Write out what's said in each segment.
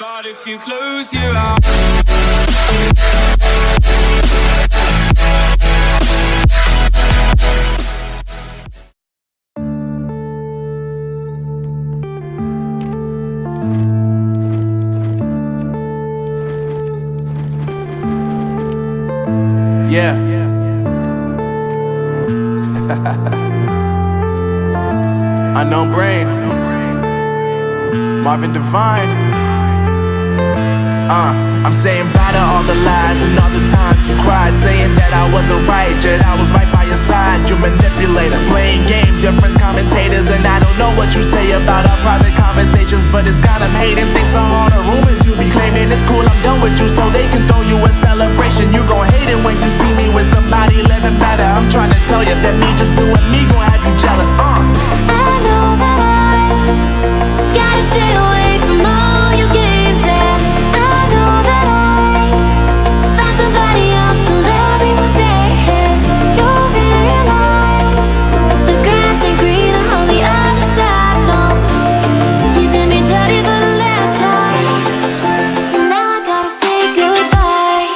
But if you close your eyes, yeah. Unknown Brain, Marvin Divine. I'm saying bye to all the lies and all the times you cried, saying that I wasn't right, yet I was right by your side. You manipulator, playing games, your friends commentators, and I don't know what you say about our private conversations, but it's got them hating. Thanks to all the rumors you be claiming. It's cool, I'm done with you, so they can throw you a celebration. You gon' hate it when you see me with somebody living better. I'm trying to tell you that me just doing me gon' have you jealous. I know that I gotta stay away from all your games, yeah. I know that I found somebody else to love me one day, yeah. You'll realize the grass ain't greener on the other side, no. You did me dirty for the last time, so now I gotta say goodbye.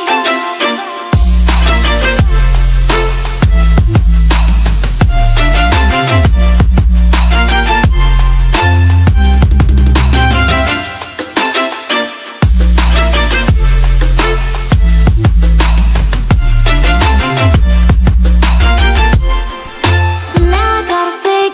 So now I gotta say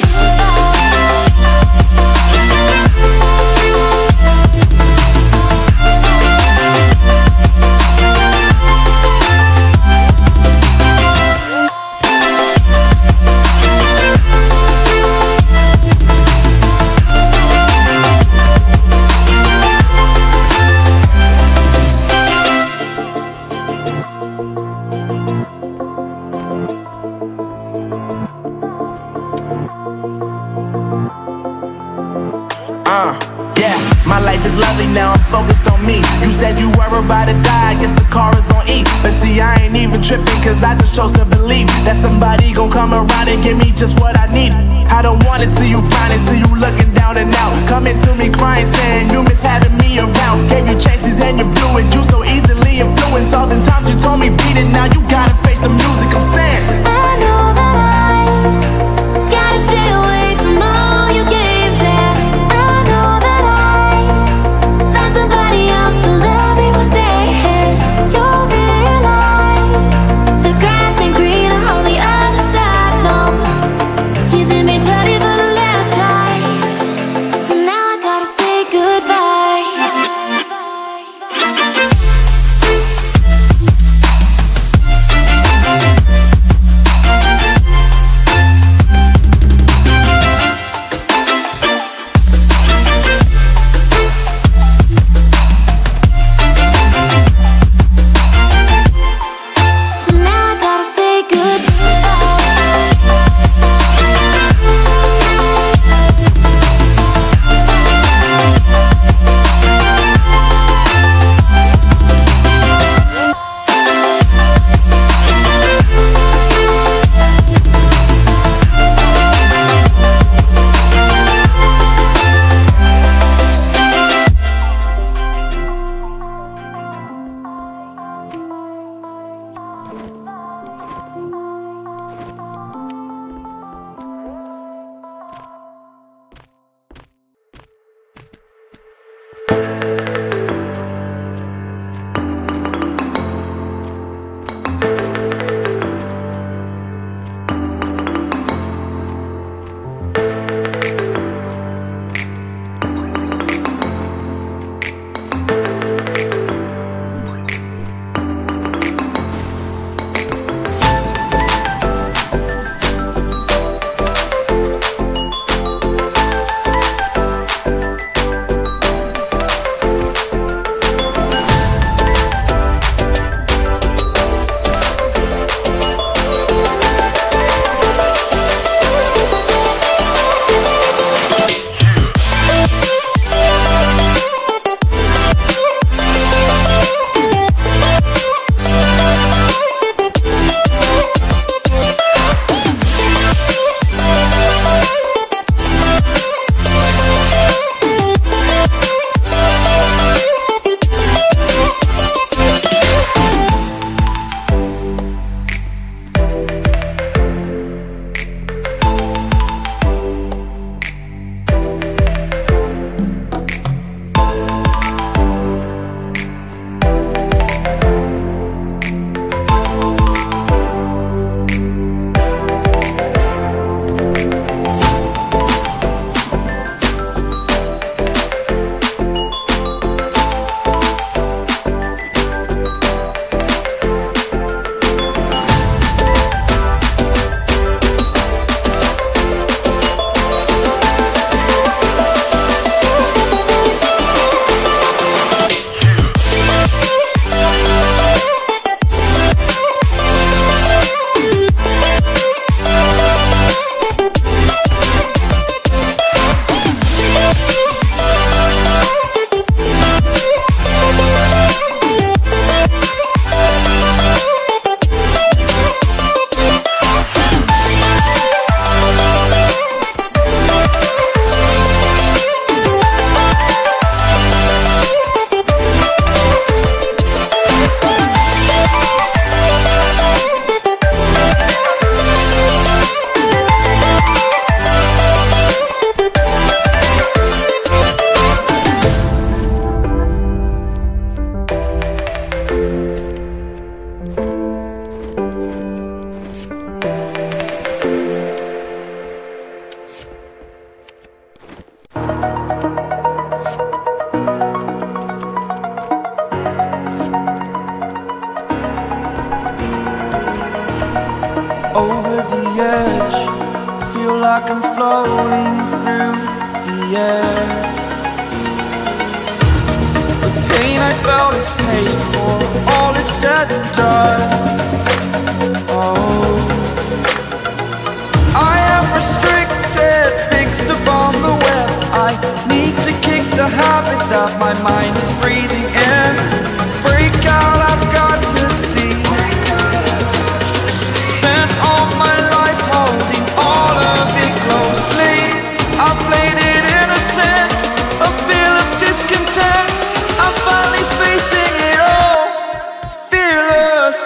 Yeah, my life is lovely now, I'm focused on me. You said you were about to die, I guess the car is on E. But see, I ain't even tripping, cause I just chose to believe that somebody gon' come around and give me just what I need. I don't wanna see you frowning, see you looking down and out, coming to me crying, saying you miss having me around. Gave you chances and you blew it, you so easily influenced. All the times you told me beat it, now you gotta face the music. I'm saying I know that I gotta stay away from all your games, yeah. I know that I found somebody else to love me one day, yeah. You'll realize the grass ain't greener on the other side, no. You did me dirty for the last time, so now I gotta say goodbye. So now I gotta say like I'm floating through the air. The pain I felt is paid for, all is said and done. Oh, I am restricted, fixed upon the web. I need to kick the habit that my mind is breathing in. Break out, I've got to see. Spent all my life holding all of it closely. I played it innocent, a feel of discontent. I'm finally facing it all, fearless.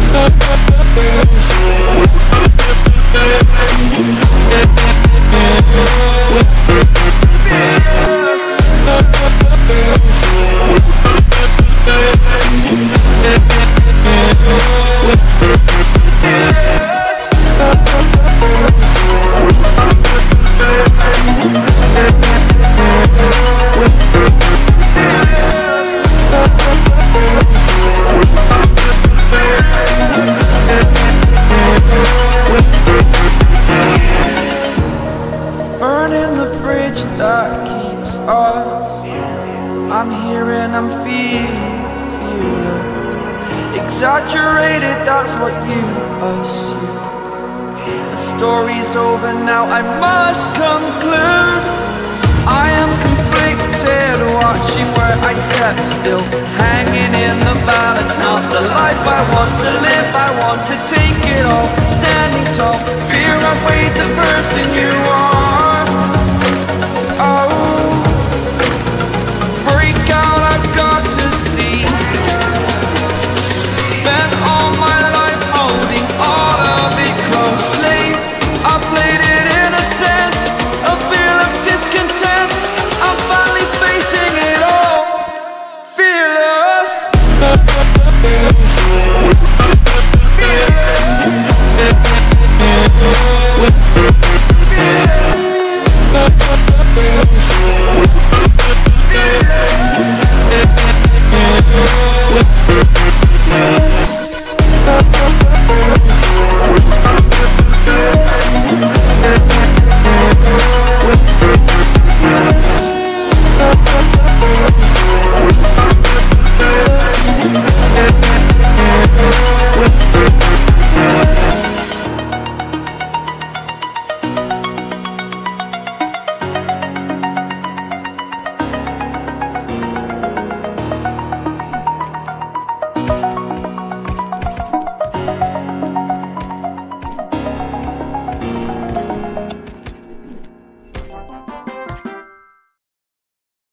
Burning the bridge that keeps us. I'm here and I'm feeling fearless. Exaggerated, that's what you assume. The story's over now, I must conclude. I am conflicted, watching where I step still, hanging in the balance. Not the life I want to live, I want to take it all. Standing tall, fear I weighed the person you are.